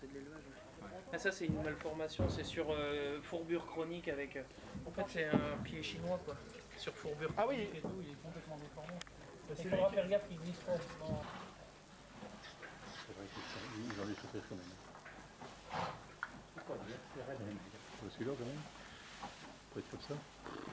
c'est de l'élevage. Ah, ça, c'est une malformation, c'est sur fourbure chronique avec. En fait, c'est un pied chinois, quoi. Sur fourbure chronique et tout, il est complètement déformé. Il faudra faire gaffe qu'il glisse pas. C'est vrai qu'ils ont des surprises quand même. C'est quoi, c'est celui-là quand même. Faut être comme ça.